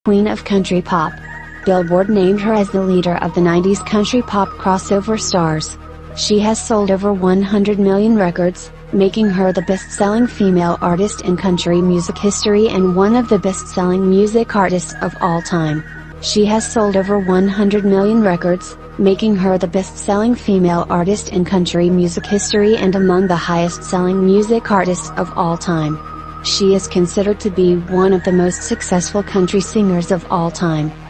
queen of country pop. Billboard named her as the leader of the 90s country pop crossover stars. She has sold over 100 million records, making her the best-selling female artist in country music history and one of the best-selling music artists of all time. She has sold over 100 million records, making her the best-selling female artist in country music history and among the highest-selling music artists of all time. She is considered to be one of the most successful country singers of all time.